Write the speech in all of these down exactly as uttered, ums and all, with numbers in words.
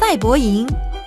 赛博银，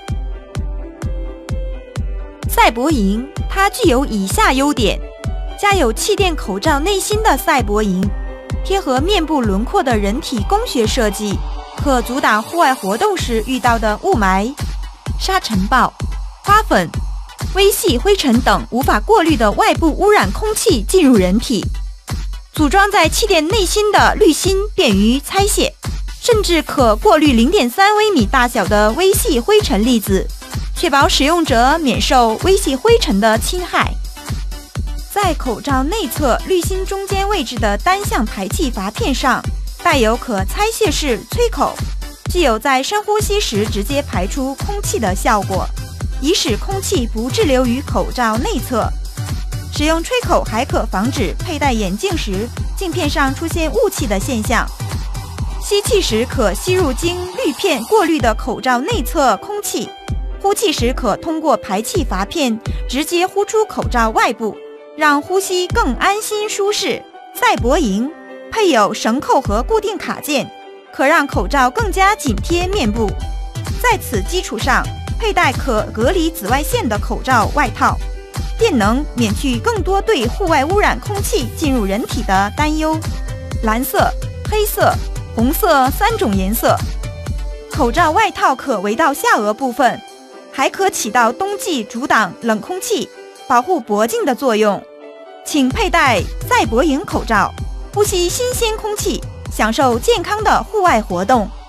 赛博银它具有以下优点：加有气垫口罩内芯的赛博银，贴合面部轮廓的人体工学设计，可阻挡户外活动时遇到的雾霾、沙尘暴、花粉、微细灰尘等无法过滤的外部污染空气进入人体。组装在气垫内芯的滤芯便于拆卸，甚至可过滤 零点三微米大小的微细灰尘粒子，确保使用者免受微细灰尘的侵害。在口罩内侧滤芯中间位置的单向排气阀片上带有可拆卸式吹口，具有在深呼吸时直接排出空气的效果，以使空气不滞留于口罩内侧。使用吹口还可防止佩戴眼镜时镜片上出现雾气的现象。吸气时可吸入经滤片过滤的口罩内侧空气，呼气时可通过排气阀片直接呼出口罩外部，让呼吸更安心舒适。赛博银配有绳扣和固定卡件，可让口罩更加紧贴面部。在此基础上，佩戴可隔离紫外线的口罩外套，便能免去更多对户外污染空气进入人体的担忧。蓝色、黑色、红色三种颜色。口罩外套可围到下颚部分，还可起到冬季阻挡冷空气、保护脖颈的作用。请佩戴赛博银口罩，呼吸新鲜空气，享受健康的户外活动。